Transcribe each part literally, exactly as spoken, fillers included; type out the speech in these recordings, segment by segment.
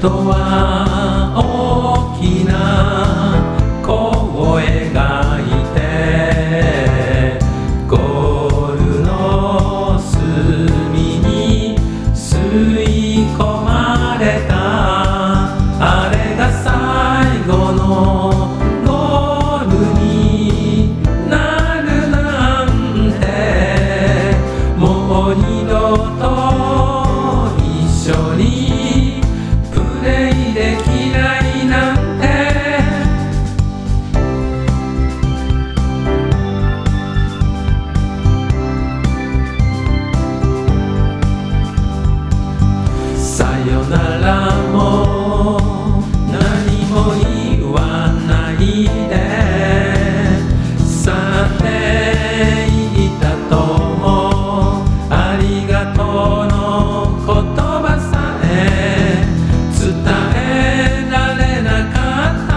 トは大きな声がいて、ゴールの隅に吸い込まれた。あれが最後のゴールになるなんて、もう二度と一緒にプレイできないなんて。さよならも何も言わないで去っていったとも、ありがとうの言葉さえ伝えられなかった。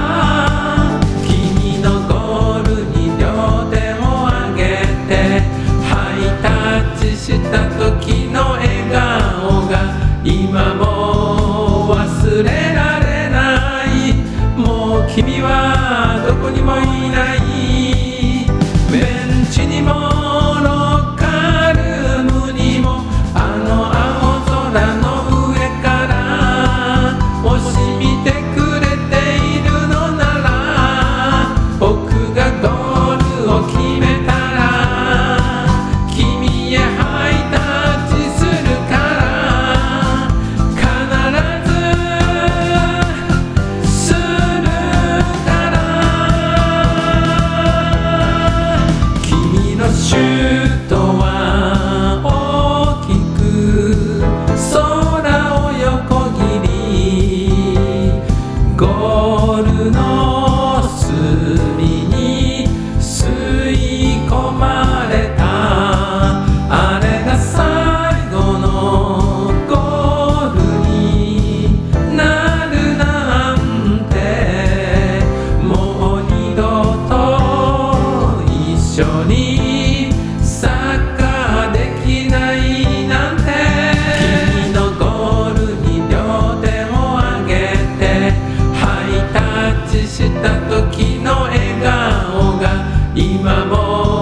君のゴールに両手を上げてハイタッチした時の笑顔が今も忘れられない。もう君はどこにもいない。ベンチにもロッカールームにも、あの青空の上からもし見てくれているのなら、僕がゴールを決めたら君へハイタッチするから、必ずするから。君のシュートは大きく空を横切り、ゴールの隅に吸い込まれた。あれが最後のゴールになるなんて、もう二度と一緒にサッカーできないなんて。君のゴールに両手を上げてハイタッチした時の笑顔が今も